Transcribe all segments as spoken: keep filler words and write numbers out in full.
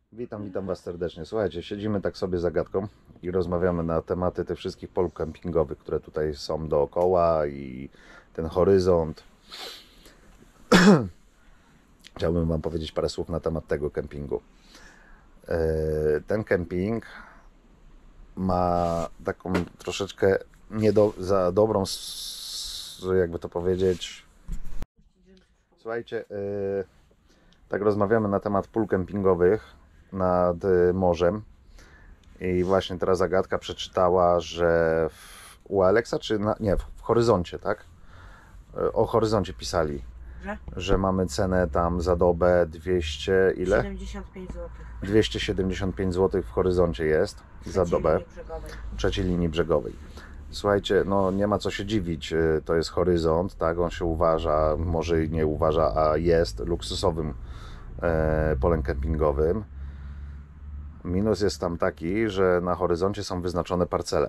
Witam, witam Was serdecznie. Słuchajcie, siedzimy tak sobie za gadką i rozmawiamy na tematy tych wszystkich pól kempingowych, które tutaj są dookoła i ten horyzont. Chciałbym Wam powiedzieć parę słów na temat tego kempingu. Ten kemping ma taką troszeczkę nie do, za dobrą, jakby to powiedzieć. Słuchajcie, tak rozmawiamy na temat pól kempingowych nad morzem i właśnie teraz Agatka przeczytała, że w, u Alexa, czy na, nie, w Horyzoncie, tak? O Horyzoncie pisali, że, że mamy cenę tam za dobę dwieście ile? siedemdziesiąt pięć złotych. dwieście siedemdziesiąt pięć złotych w Horyzoncie jest za dobę trzeciej linii brzegowej. Słuchajcie, no nie ma co się dziwić, to jest Horyzont, tak? On się uważa, może i nie uważa, a jest luksusowym e, polem kempingowym. Minus jest tam taki, że na Horyzoncie są wyznaczone parcele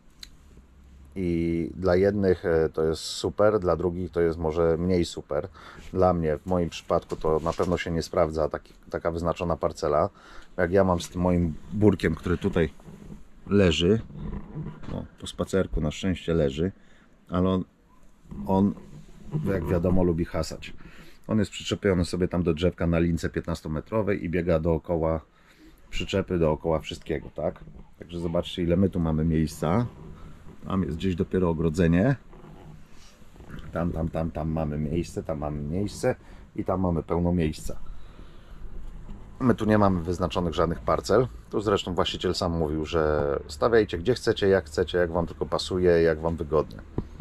i dla jednych to jest super, dla drugich to jest może mniej super. Dla mnie, w moim przypadku, to na pewno się nie sprawdza taki, taka wyznaczona parcela. Jak ja mam z tym moim burkiem, który tutaj leży, no, po spacerku na szczęście leży, ale on, on jak wiadomo lubi hasać. On jest przyczepiony sobie tam do drzewka na lince piętnastometrowej i biega dookoła przyczepy, dookoła wszystkiego, tak? Także zobaczcie, ile my tu mamy miejsca. Tam jest gdzieś dopiero ogrodzenie. Tam, tam, tam, tam mamy miejsce, tam mamy miejsce i tam mamy pełno miejsca. My tu nie mamy wyznaczonych żadnych parcel. Tu zresztą właściciel sam mówił, że stawiajcie gdzie chcecie, jak chcecie, jak Wam tylko pasuje, jak Wam wygodnie.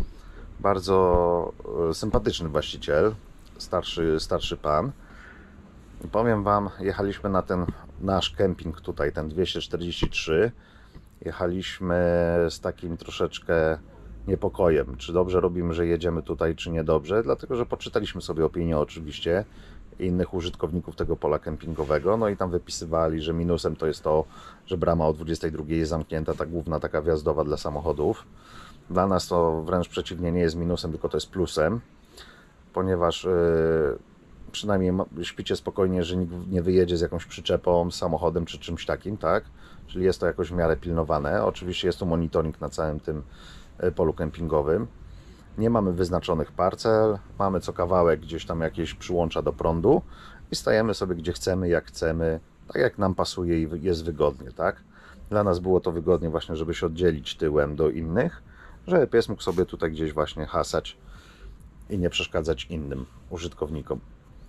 Bardzo sympatyczny właściciel, starszy, starszy pan. I powiem Wam, jechaliśmy na ten nasz kemping tutaj, ten dwieście czterdzieści trzy. Jechaliśmy z takim troszeczkę niepokojem, czy dobrze robimy, że jedziemy tutaj, czy niedobrze, dlatego że poczytaliśmy sobie opinie oczywiście innych użytkowników tego pola kempingowego, no i tam wypisywali, że minusem to jest to, że brama o dwudziestej drugiej jest zamknięta, ta główna taka wjazdowa dla samochodów. Dla nas to wręcz przeciwnie, nie jest minusem, tylko to jest plusem, ponieważ yy, przynajmniej śpicie spokojnie, że nikt nie wyjedzie z jakąś przyczepą, samochodem czy czymś takim, tak? Czyli jest to jakoś w miarę pilnowane. Oczywiście jest tu monitoring na całym tym polu kempingowym. Nie mamy wyznaczonych parcel, mamy co kawałek gdzieś tam jakieś przyłącza do prądu i stajemy sobie gdzie chcemy, jak chcemy, tak jak nam pasuje i jest wygodnie, tak? Dla nas było to wygodnie właśnie, żeby się oddzielić tyłem do innych, żeby pies mógł sobie tutaj gdzieś właśnie hasać i nie przeszkadzać innym użytkownikom.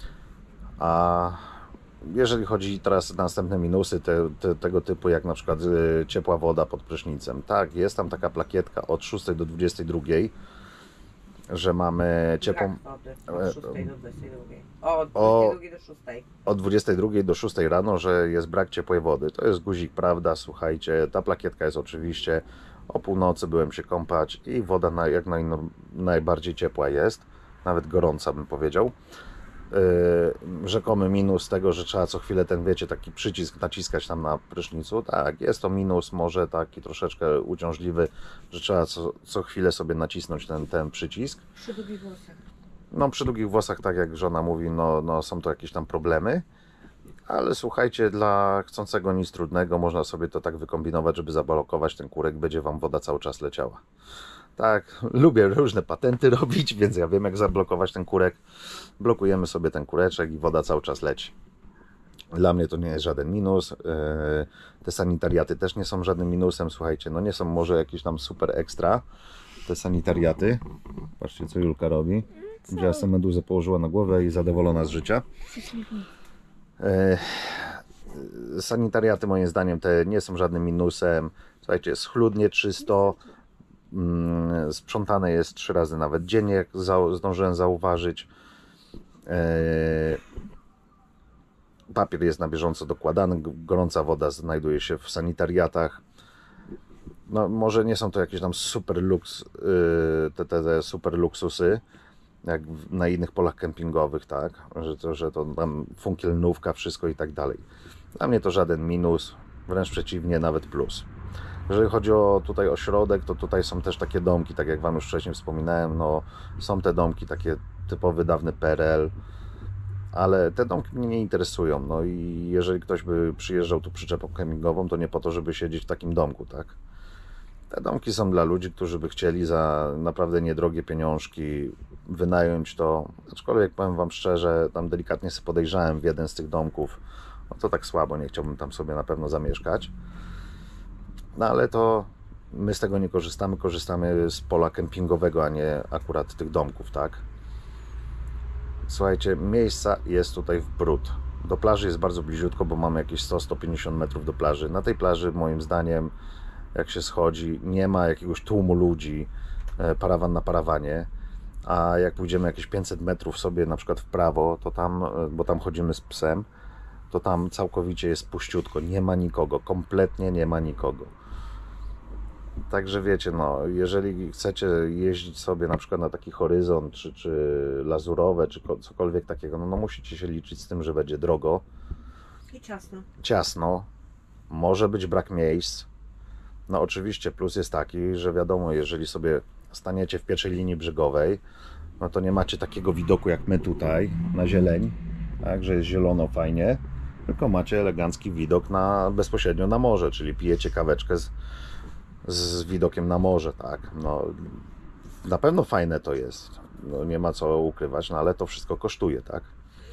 A jeżeli chodzi teraz o następne minusy te, te, tego typu, jak na przykład y, ciepła woda pod prysznicem, tak, jest tam taka plakietka od szóstej do dwudziestej drugiej, że mamy ciepłą Od szóstej do dwudziestej drugiej. O, od o, dwudziestej drugiej do szóstej. od dwudziestej drugiej do szóstej rano, że jest brak ciepłej wody. To jest guzik, prawda, słuchajcie, ta plakietka jest oczywiście, o północy byłem się kąpać i woda na, jak naj, no, najbardziej ciepła jest, nawet gorąca bym powiedział. Yy, rzekomy minus tego, że trzeba co chwilę ten, wiecie, taki przycisk naciskać tam na prysznicu. Tak, jest to minus, może taki troszeczkę uciążliwy, że trzeba co, co chwilę sobie nacisnąć ten, ten przycisk. Przy długich włosach. No przy długich włosach, tak jak żona mówi, no, no są to jakieś tam problemy. Ale słuchajcie, dla chcącego nic trudnego można sobie to tak wykombinować, żeby zablokować ten kurek, będzie Wam woda cały czas leciała. Tak, lubię różne patenty robić, więc ja wiem jak zablokować ten kurek. Blokujemy sobie ten kureczek i woda cały czas leci. Dla mnie to nie jest żaden minus. Te sanitariaty też nie są żadnym minusem. Słuchajcie, no nie są może jakieś tam super ekstra te sanitariaty. Patrzcie co Julka robi. Wzięła sobie meduzę, położyła na głowę i zadowolona z życia. Sanitariaty moim zdaniem te nie są żadnym minusem. Słuchajcie, jest schludnie, czysto. Sprzątane jest trzy razy nawet dziennie, jak zdążyłem zauważyć. Papier jest na bieżąco dokładany, gorąca woda znajduje się w sanitariatach. No, może nie są to jakieś tam super luks, te, te, te super luksusy, jak na innych polach kempingowych, tak, że to, że to tam funkielnówka, wszystko i tak dalej. Dla mnie to żaden minus, wręcz przeciwnie, nawet plus. Jeżeli chodzi o tutaj o środek, to tutaj są też takie domki, tak jak Wam już wcześniej wspominałem, no są te domki takie typowy dawny P R L, Ale te domki mnie nie interesują. No i jeżeli ktoś by przyjeżdżał tu przyczepą kempingową, to nie po to, żeby siedzieć w takim domku, tak? Te domki są dla ludzi, którzy by chcieli za naprawdę niedrogie pieniążki wynająć to. Aczkolwiek powiem Wam szczerze, tam delikatnie sobie podejrzałem w jeden z tych domków. No to tak słabo, nie chciałbym tam sobie na pewno zamieszkać. No ale to my z tego nie korzystamy, korzystamy z pola kempingowego, a nie akurat tych domków, tak? Słuchajcie, miejsca jest tutaj w bród. Do plaży jest bardzo bliziutko, bo mamy jakieś sto do stu pięćdziesięciu metrów do plaży. Na tej plaży, moim zdaniem, jak się schodzi, nie ma jakiegoś tłumu ludzi, parawan na parawanie. A jak pójdziemy jakieś pięćset metrów sobie na przykład w prawo, to tam, bo tam chodzimy z psem, to tam całkowicie jest puściutko, nie ma nikogo, kompletnie nie ma nikogo. Także wiecie, no, jeżeli chcecie jeździć sobie na przykład na taki Horyzont, czy, czy Lazurowe, czy cokolwiek takiego, no, no musicie się liczyć z tym, że będzie drogo. I ciasno. Ciasno, może być brak miejsc. No oczywiście plus jest taki, że wiadomo, jeżeli sobie staniecie w pierwszej linii brzegowej, no to nie macie takiego widoku jak my tutaj, na zieleń, tak, że jest zielono fajnie, tylko macie elegancki widok na, bezpośrednio na morze, czyli pijecie kaweczkę z, z widokiem na morze, tak. No, na pewno fajne to jest, no, nie ma co ukrywać, no ale to wszystko kosztuje, tak.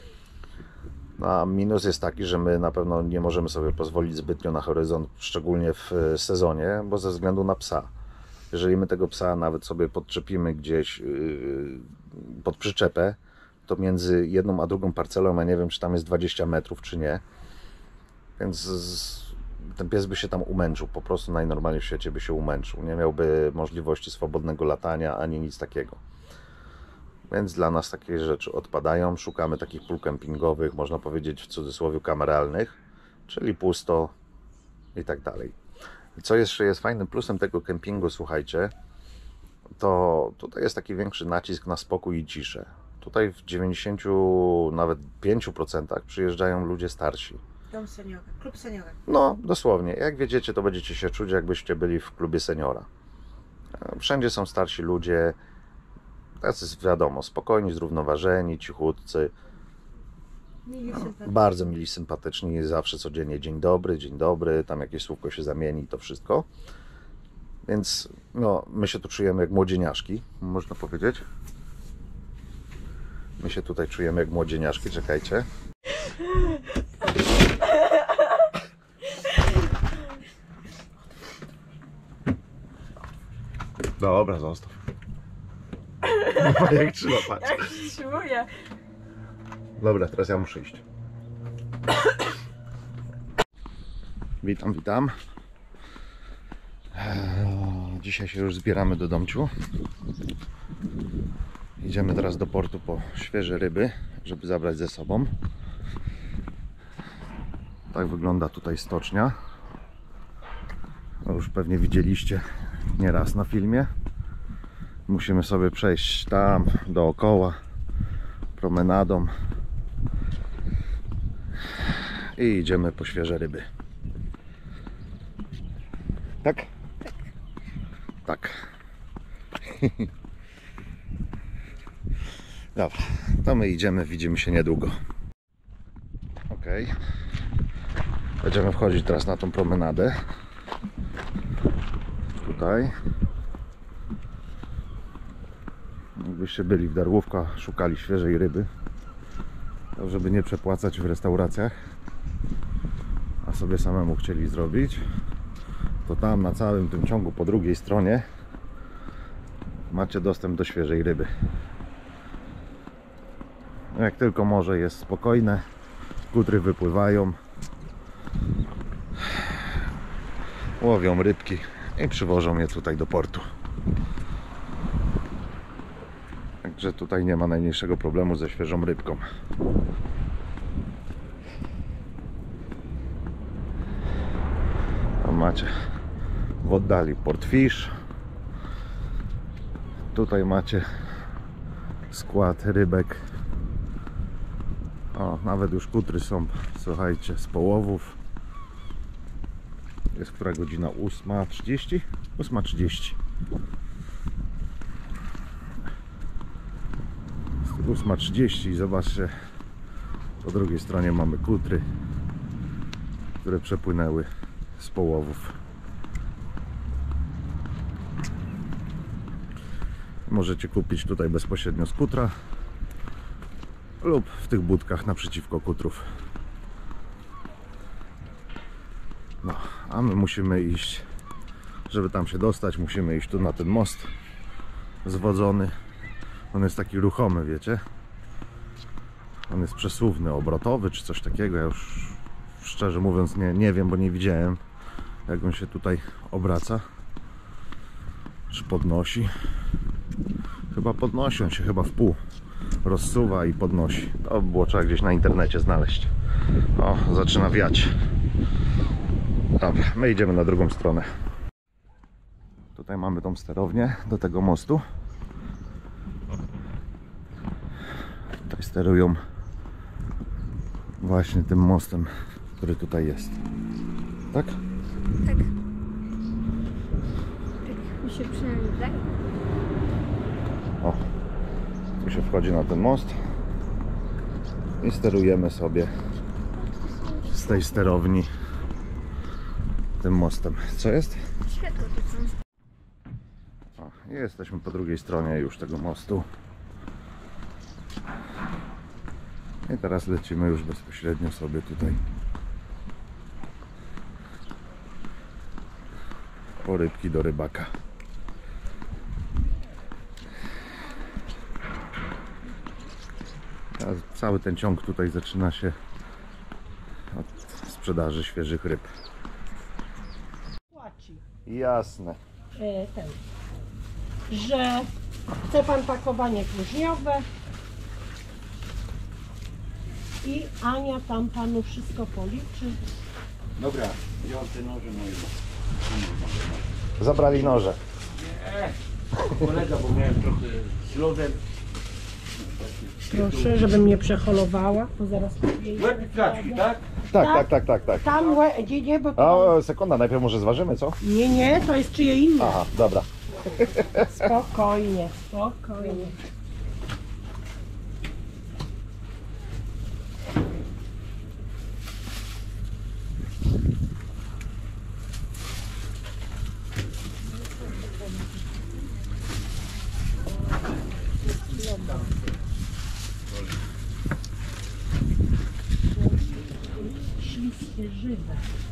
No, a minus jest taki, że my na pewno nie możemy sobie pozwolić zbytnio na Horyzont, szczególnie w sezonie, bo ze względu na psa. Jeżeli my tego psa nawet sobie podczepimy gdzieś yy, pod przyczepę, to między jedną a drugą parcelą, ja nie wiem, czy tam jest dwadzieścia metrów, czy nie. Więc z, ten pies by się tam umęczył, po prostu najnormalniej w świecie by się umęczył. Nie miałby możliwości swobodnego latania, ani nic takiego. Więc dla nas takie rzeczy odpadają. Szukamy takich pól kempingowych, można powiedzieć w cudzysłowie kameralnych, czyli pusto i tak dalej. Co jeszcze jest fajnym plusem tego kempingu, słuchajcie, to tutaj jest taki większy nacisk na spokój i ciszę. Tutaj w dziewięćdziesięciu, nawet pięciu procentach przyjeżdżają ludzie starsi. Dom seniora, klub seniora. No, dosłownie. Jak wiedziecie, to będziecie się czuć, jakbyście byli w klubie seniora. Wszędzie są starsi ludzie, tacy wiadomo, spokojni, zrównoważeni, cichutcy. Mili, sympatyczni. Bardzo mili, sympatyczni, zawsze codziennie dzień dobry, dzień dobry, tam jakieś słówko się zamieni, to wszystko. Więc no, my się tu czujemy jak młodzieniaszki, można powiedzieć. My się tutaj czujemy jak młodzieniaszki, czekajcie. Dobra, zostaw. Jak trzeba, patrz. Jak się wstrzymuje. Dobra, teraz ja muszę iść. Witam, witam. Dzisiaj się już zbieramy do domciu. Idziemy teraz do portu po świeże ryby, żeby zabrać ze sobą. Tak wygląda tutaj stocznia. No już pewnie widzieliście nieraz na filmie. Musimy sobie przejść tam dookoła promenadą i idziemy po świeże ryby. Tak? Tak. Dobra, to my idziemy, widzimy się niedługo. Ok. Będziemy wchodzić teraz na tą promenadę. Tutaj. Jakbyście byli w Darłówkach, szukali świeżej ryby, to żeby nie przepłacać w restauracjach, a sobie samemu chcieli zrobić, to tam na całym tym ciągu po drugiej stronie macie dostęp do świeżej ryby. Jak tylko morze jest spokojne, kutry wypływają, łowią rybki i przywożą je tutaj do portu. Także tutaj nie ma najmniejszego problemu ze świeżą rybką. Tam macie w oddali Port Fish. Tutaj macie skład rybek. O, nawet już kutry są, słuchajcie, z połowów. Jest która godzina? ósma trzydzieści? ósma trzydzieści. ósma trzydzieści i zobaczcie, Po drugiej stronie mamy kutry, które przepłynęły z połowów. Możecie kupić tutaj bezpośrednio z kutra lub w tych budkach naprzeciwko kutrów. No, a my musimy iść, żeby tam się dostać, musimy iść tu na ten most zwodzony. On jest taki ruchomy, wiecie? On jest przesuwny, obrotowy czy coś takiego. Ja już szczerze mówiąc nie, nie wiem, bo nie widziałem, jak on się tutaj obraca czy podnosi. Chyba podnosi, on się chyba w pół rozsuwa i podnosi. To było trzeba gdzieś na internecie znaleźć. O, zaczyna wiać. Dobra, my idziemy na drugą stronę. Tutaj mamy tą sterownię do tego mostu. Tutaj sterują właśnie tym mostem, który tutaj jest. Tak? Tak. Tak mi się przynajmniej, tak? O, tu się wchodzi na ten most i sterujemy sobie z tej sterowni tym mostem. Co jest? Światło tu są. O, i jesteśmy po drugiej stronie już tego mostu. I teraz lecimy już bezpośrednio sobie tutaj po rybki do rybaka. A cały ten ciąg tutaj zaczyna się od sprzedaży świeżych ryb. Płaci, Jasne. e, ten, że chce pan pakowanie próżniowe i Ania tam panu wszystko policzy. Dobra, wziąłem te noże, no i Zabrali noże. kolega, bo miałem trochę z lodem. Proszę, żebym nie przeholowała, bo zaraz kupię. Łeb klatki, tak? Tak, tak, tak, tak, tak. Tam łe, nie, nie, bo to... O, sekunda, najpierw może zważymy, co? Nie, nie, to jest czyje inne. Aha, dobra. Spokojnie, spokojnie. Śliskie, żywe.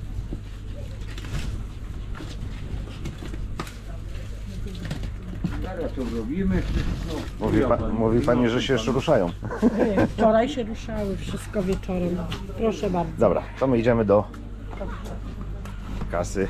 Teraz to robimy. No, Mówi, pa, mówi pani, że się już ruszają. Nie, wczoraj się ruszały, wszystko wieczorem. Proszę bardzo. Dobra, to my idziemy do kasy.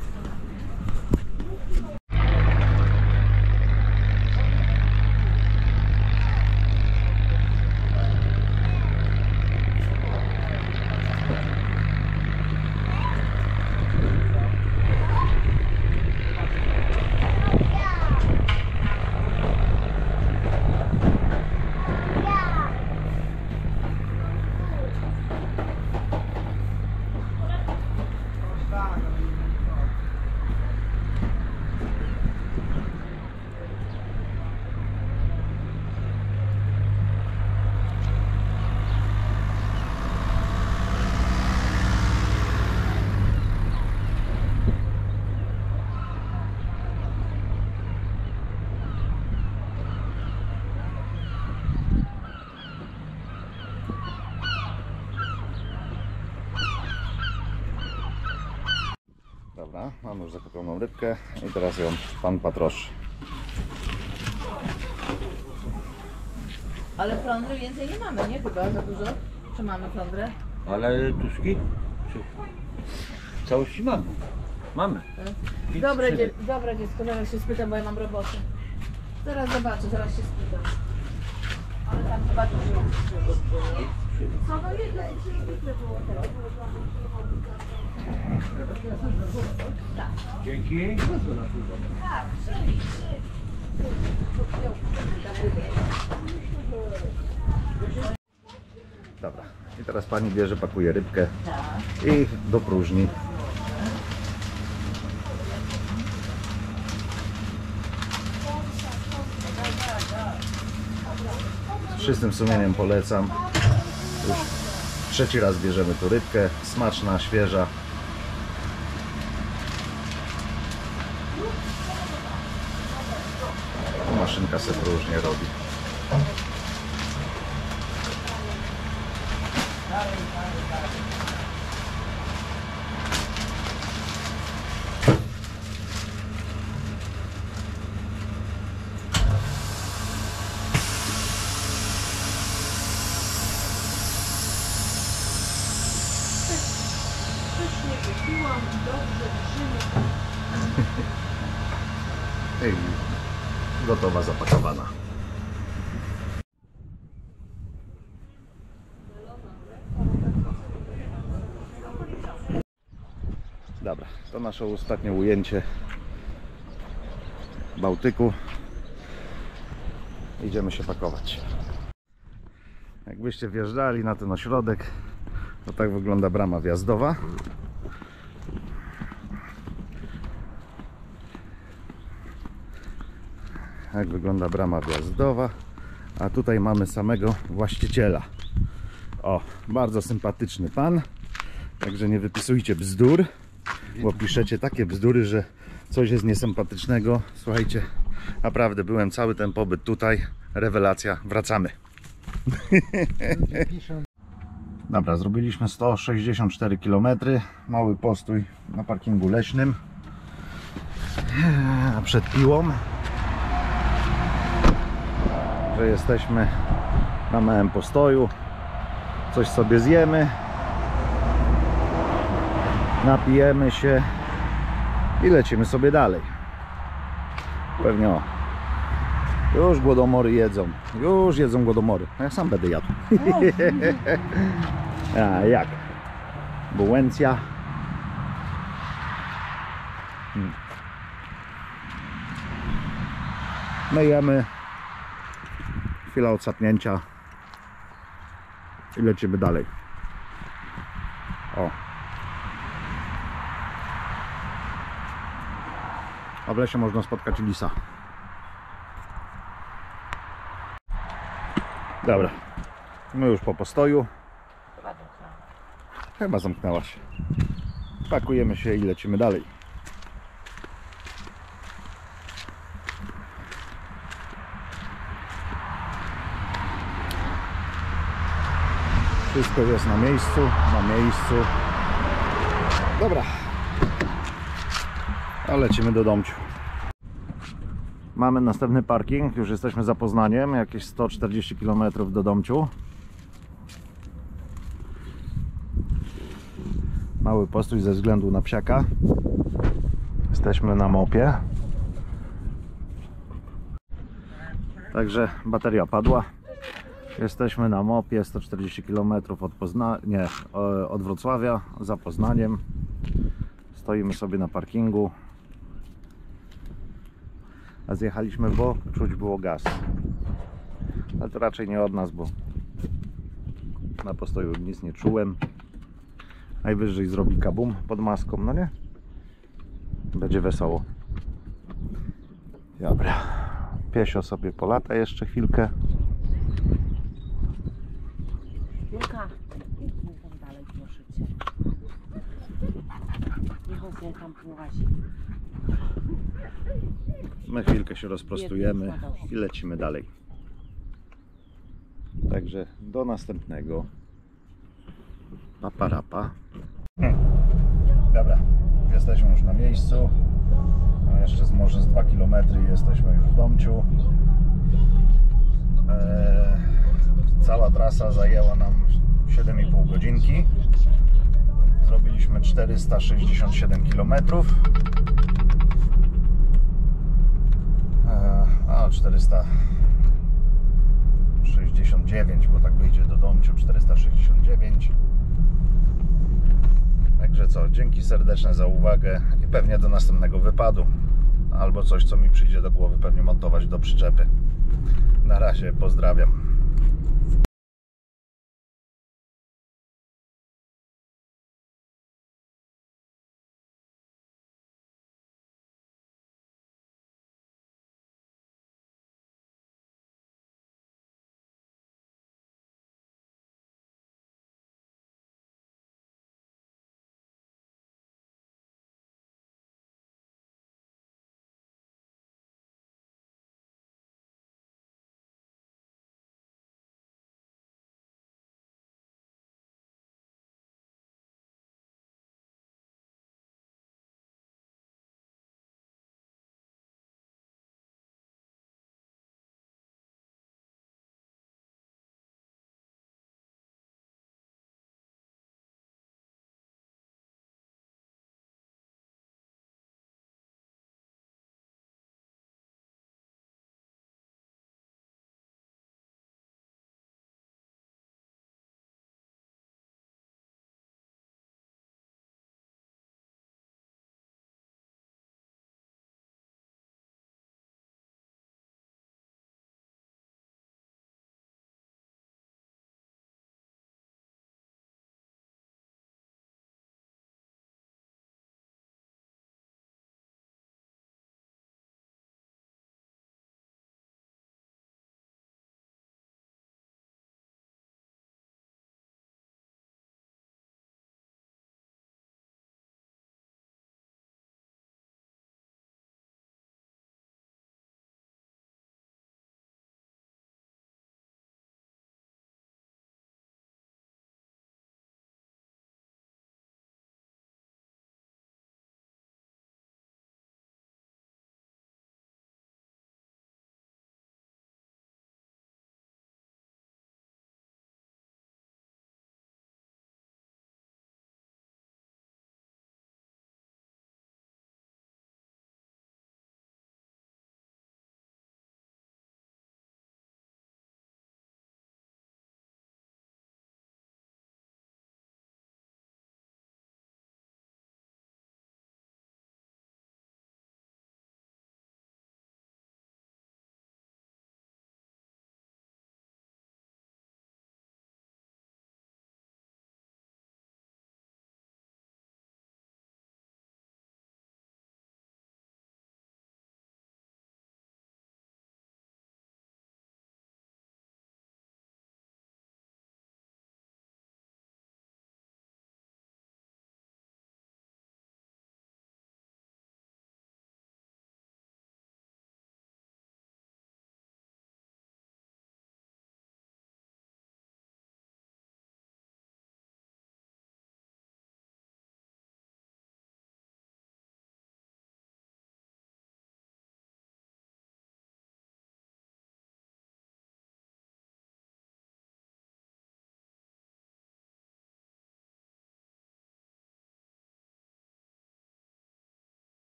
Dobra, mam już zakupioną rybkę i teraz ją pan patroszy. Ale flądry więcej nie mamy, nie? Chyba za dużo. Czy mamy flądrę? Ale tuszki? Czy... W całości mamy. Mamy. Pięć, Dobre, siedem. dzie dobra dziecko, zaraz się spytam, bo ja mam robotę. Zaraz zobaczę, zaraz się spytam. Ale tam chyba dużo jest. Co no jedno, ile było teraz? Dzięki. Tak, trzy, trzy. Dobra, i teraz pani bierze, pakuje rybkę i do próżni. Z czystym sumieniem polecam. Już trzeci raz bierzemy tu rybkę, smaczna, świeża. Maszynka se różnie robi. I gotowa, zapakowana. Dobra, to nasze ostatnie ujęcie Bałtyku. Idziemy się pakować. Jakbyście wjeżdżali na ten ośrodek, to tak wygląda brama wjazdowa. Jak wygląda brama wjazdowa, a tutaj mamy samego właściciela. O, bardzo sympatyczny pan, także nie wypisujcie bzdur, bo piszecie takie bzdury, że coś jest niesympatycznego. Słuchajcie, naprawdę byłem cały ten pobyt tutaj, rewelacja, wracamy. Dobra, zrobiliśmy sto sześćdziesiąt cztery kilometry, mały postój na parkingu leśnym przed Piłą. Że jesteśmy na małym postoju, coś sobie zjemy, napijemy się i lecimy sobie dalej. Pewnie o, już głodomory jedzą, już jedzą głodomory, a ja sam będę jadł. A jak? Bułęcja. Hmm. Myjemy. Chwila odsapnięcia i lecimy dalej. O. A w lesie można spotkać lisa. Dobra. My już po postoju. Chyba zamknęła się. Pakujemy się i lecimy dalej. Wszystko jest na miejscu, na miejscu. Dobra. A lecimy do domciu. Mamy następny parking, już jesteśmy za Poznaniem, jakieś sto czterdzieści kilometrów do domciu. Mały postój ze względu na psiaka. Jesteśmy na mopie. Także bateria padła. Jesteśmy na mopie, sto czterdzieści kilometrów od Pozna... nie, od Wrocławia, za Poznaniem. Stoimy sobie na parkingu. A zjechaliśmy, bo czuć było gaz. Ale to raczej nie od nas, bo na postoju nic nie czułem. Najwyżej zrobi kabum pod maską, no nie? Będzie wesoło. Dobra. Piesio sobie polata jeszcze chwilkę. Julka, idź tam dalej, proszę cię. Niech on sobie tam połazi. My chwilkę się rozprostujemy i lecimy dalej. Także do następnego. Paparapa. Hmm. Dobra, jesteśmy już na miejscu. No jeszcze z może z dwa kilometry jesteśmy już w domciu. Eee, cała trasa zajęła nam siedem i pół godzinki. Zrobiliśmy czterysta sześćdziesiąt siedem kilometrów. A czterysta sześćdziesiąt dziewięć, bo tak wyjdzie do domciu, czterysta sześćdziesiąt dziewięć. Także co, dzięki serdeczne za uwagę i pewnie do następnego wypadu. Albo coś, co mi przyjdzie do głowy, pewnie montować do przyczepy. Na razie, pozdrawiam.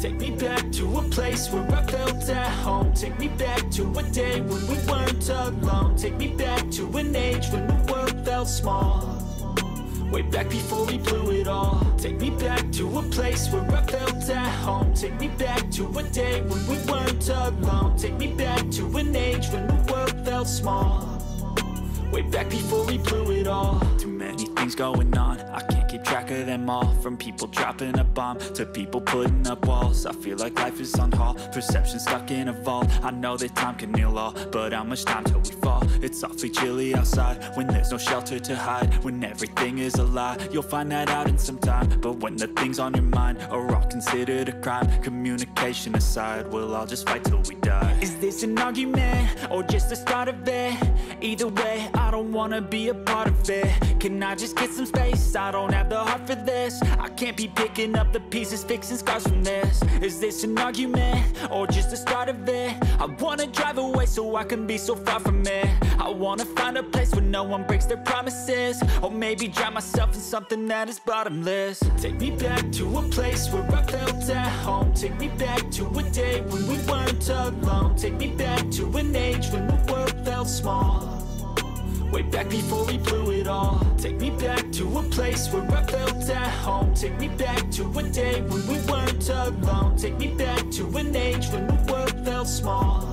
Take me back to a place where I felt at home. Take me back to a day when we weren't alone. Take me back to an age when the world felt small. Way back before we blew it all. Take me back to a place where I felt at home. Take me back to a day when we weren't alone. Take me back to an age when the world felt small. Way back before we blew it all. Too many things going on, I can't keep track of them all. From people dropping a bomb to people putting up walls. I feel like life is on hold, perception stuck in a vault. I know that time can heal all, but how much time till we fall? It's awfully chilly outside when there's no shelter to hide. When everything is a lie, you'll find that out in some time. But when the things on your mind are all considered a crime, communication aside, we'll all just fight till we die. Is this an argument or just the start of it? Either way, I don't wanna be a part of it. Can I just get some space? I don't have the heart for this. I can't be picking up the pieces, fixing scars from this. Is this an argument or just the start of it? I wanna drive away so I can be so far from it. I wanna find a place where no one breaks their promises. Or maybe drown myself in something that is bottomless. Take me back to a place where I felt at home. Take me back to a day when we weren't alone. Take me back to an age when the world felt small. Way back before we blew it all. Take me back to a place where I felt at home. Take me back to a day when we weren't alone. Take me back to an age when the world felt small.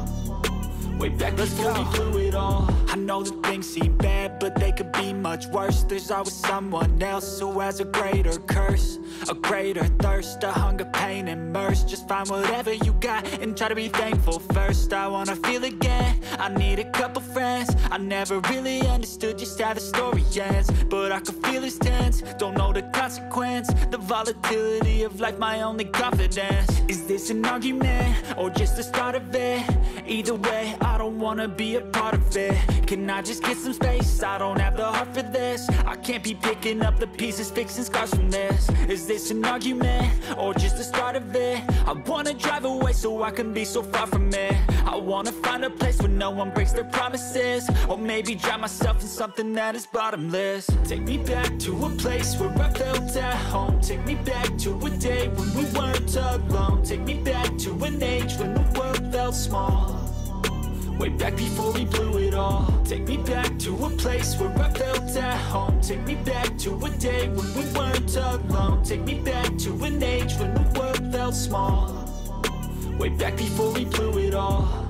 Way back before we blew it all. I know that things seem bad, but they could be much worse. There's always someone else who has a greater curse, a greater thirst, a hunger, pain, and mercy. Just find whatever you got and try to be thankful first. I wanna feel again, I need a couple friends. I never really understood just how the story ends, but I can feel it's tense, don't know the consequence. The volatility of life, my only confidence. Is this an argument or just the start of it? Either way, I don't wanna be a part of it. Can I just get some space? I don't have the heart for this. I can't be picking up the pieces, fixing scars from this. Is this an argument or just the start of it? I wanna drive away so I can be so far from it. I wanna find a place where no one breaks their promises. Or maybe drown myself in something that is bottomless. Take me back to a place where I felt at home. Take me back to a day when we weren't alone. Take me back to an age when the world felt small. Way back before we blew it all. Take me back to a place where I felt at home. Take me back to a day when we weren't alone. Take me back to an age when the world felt small. Way back before we blew it all.